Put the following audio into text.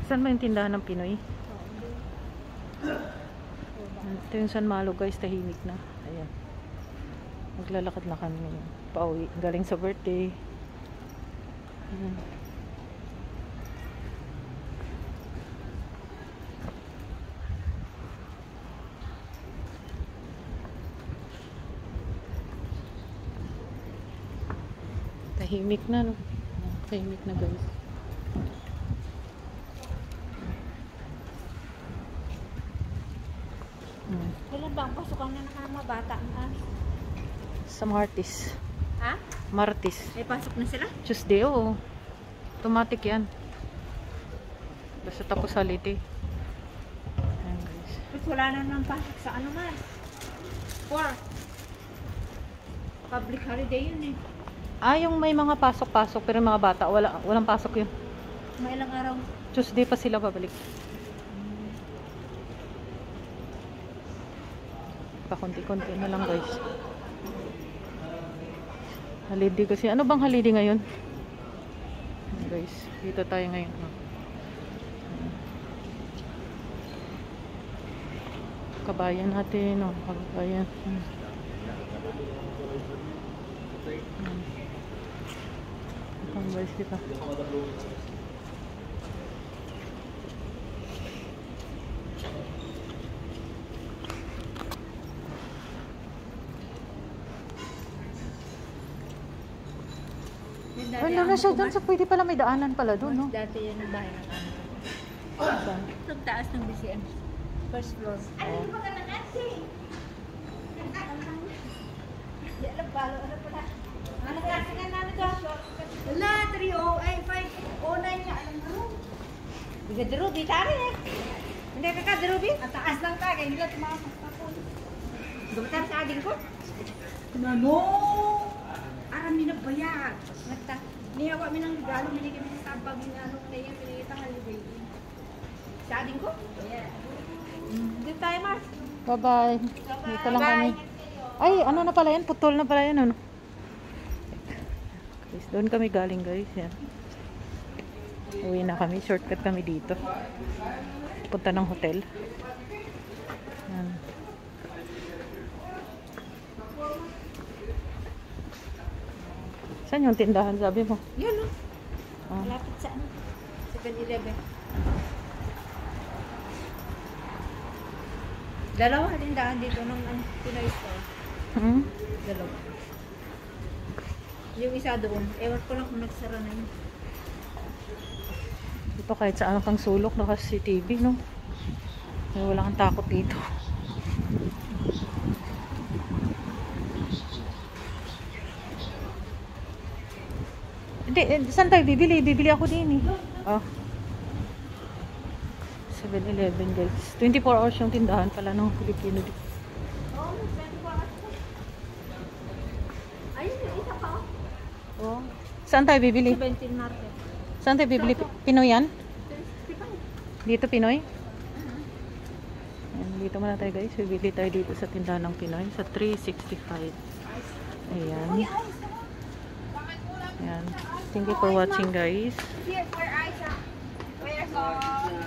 Saan ba yung tindahan ng Pinoy? Ito yung San Malo guys, tahimik na. Ayan. Maglalakad na kami ngayon. Pauwi. Galing sa birthday. Ayan. Tahimik na, no? Tahimik na guys. Kailan ba ang pasukan na ng mga bata? Sa Martis. Ha? Martis. May pasok na sila? Tuesday, oo. Automatic yan. Basta tapos holiday. Ayan guys. But wala na nang pasok sa ano man. Or public holiday yun eh. Yung may mga pasok-pasok pero yung mga bata walang pasok yun. May ilang araw. Tuesday pa sila babalik. Pakunti-kunti na lang guys. Holiday kasi. Ano bang holiday ngayon? Guys, dito tayo ngayon. Kabayan natin. Kabayan. Guys, kita. Ano na siya doon? Pwede pala may daanan pala doon, no? Dati yan ang bahay ng ano. Saan? Itong taas ng BCM. First floor. Ano ba ka na kasi? Di alam palo. Ano pala? Ano kasi nga namin ka? Wala, 308, 509 niya. Alam mo? Biga Derubi, tari eh. Hindi ka ka, Derubi? Ang taas lang ka, kaya nila tumakas pa po. Gumatar sa ading ko? Ano? Arami na bayag. Niyawa mi ng regalo, minigay mi sa tabag yung ano na yan, pinigita holiday. Sa ading ko? Yeah. Dito tayo, Mars. Bye-bye. Dito lang kami. Ay, ano na pala yan? Putol na pala yan, ano? Guys, doon kami galing, guys. Yan. Uwi na kami. Shortcut kami dito. Punta ng hotel. Yan. Saan yung tindahan, sabi mo? Yun, no? Malapit sa ano? 7-Eleven. Dalawa tindahan dito ng Pinoy store. Dalawa. Yung isa doon, ewan ko lang kung nagsara na yun. Dito kahit saan kang sulok, naka-CCTV, no? Wala kang takot dito. Hindi, saan tayo bibili? Bibili ako din eh. Oh. 7-Eleven guys. 24 hours yung tindahan pala ng Pilipino dito. Oo, 24 hours. Ayun, yung isa pa. Oh. Saan tayo bibili? 17 market. Saan tayo bibili? Pinoy yan? Dito Pinoy? Ayan, dito muna tayo guys. Bibili tayo dito sa tindahan ng Pinoy. Sa 365. Ayan. Ayan. Thank you for watching guys. Here, where I saw. Where's all?